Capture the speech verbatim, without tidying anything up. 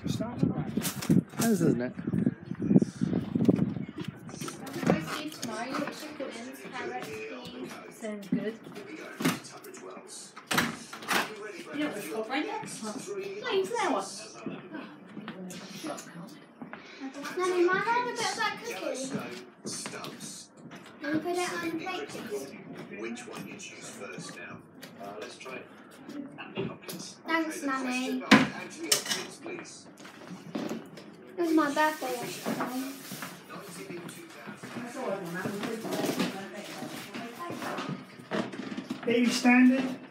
Start with that. That is, isn't it? Sounds good. You know what's called right next time? Plain flour. Nanny, might I have a bit of that cookie? Can you put it on the plate, please? Which one you choose first now? Uh, let's try it. Thanks, Nanny. Anthony Hopkins, please. It was my birthday yesterday. Baby standard.